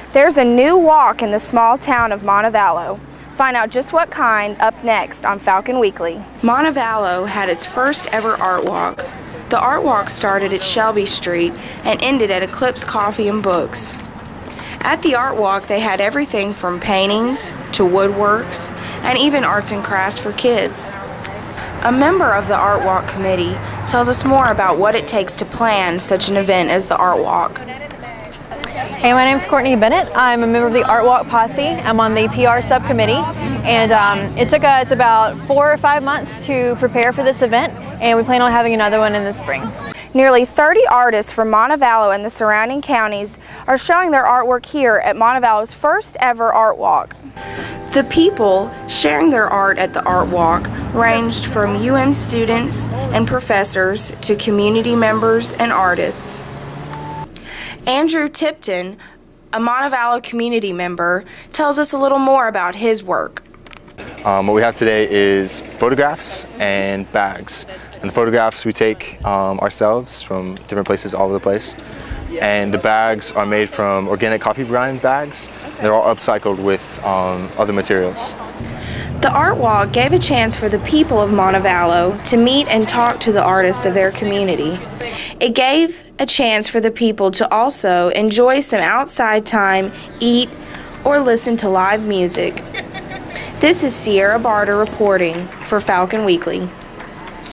There's a new walk in the small town of Montevallo. Find out just what kind up next on Falcon Weekly. Montevallo had its first ever art walk. The art walk started at Shelby Street and ended at Eclipse Coffee and Books. At the art walk, they had everything from paintings to woodworks and even arts and crafts for kids. A member of the art walk committee tells us more about what it takes to plan such an event as the art walk. Hey, my name is Courtney Bennett. I'm a member of the Art Walk Posse. I'm on the PR subcommittee, and it took us about 4 or 5 months to prepare for this event, and we plan on having another one in the spring. Nearly 30 artists from Montevallo and the surrounding counties are showing their artwork here at Montevallo's first ever art walk. The people sharing their art at the art walk ranged from UM students and professors to community members and artists. Andrew Tipton, a Montevallo community member, tells us a little more about his work. What we have today is photographs and bags. And the photographs we take ourselves from different places all over the place. And the bags are made from organic coffee brine bags. They're all upcycled with other materials. The art walk gave a chance for the people of Montevallo to meet and talk to the artists of their community. It gave a chance for the people to also enjoy some outside time, eat, or listen to live music. This is Sierra Barter reporting for Falcon Weekly.